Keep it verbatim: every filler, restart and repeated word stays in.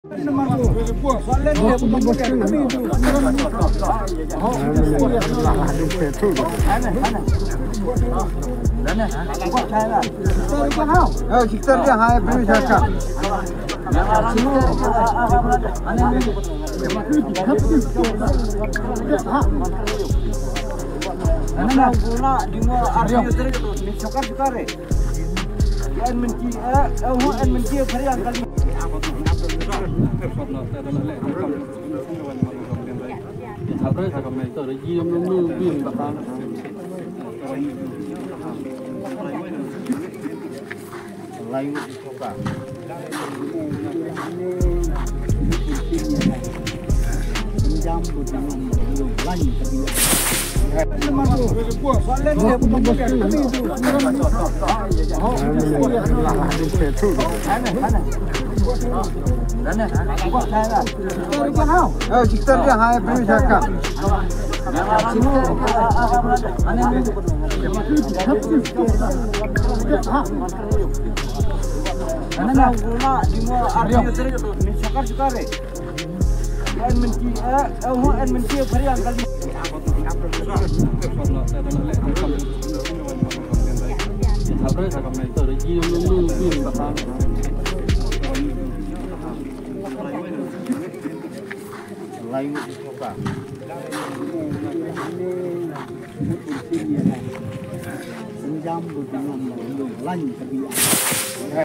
Oh, kita dia hai beri cakap. Ana guna dingo arti utere ni sokar sokare. En menti eh ho en menti khari angkali. Apa yang kami itu ada jiam nunggu bin bakal. Lain sokar. Jam bukan lain tapi. Oh, kita dia hai beri cakap. Ana guna dingo arti utere ni sokar sokare. En menti eh ho en menti khari angkali. Apa yang kami itu ada jiam nunggu bin bakal. Lain sokar. Jam bukan lain tapi.